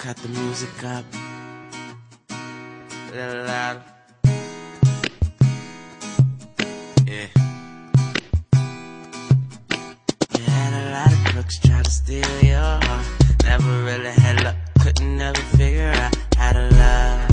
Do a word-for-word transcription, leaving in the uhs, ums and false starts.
cut the music up a little louder. Yeah. You had a lot of crooks try to steal your heart. Never really had luck, couldn't never figure out how to love.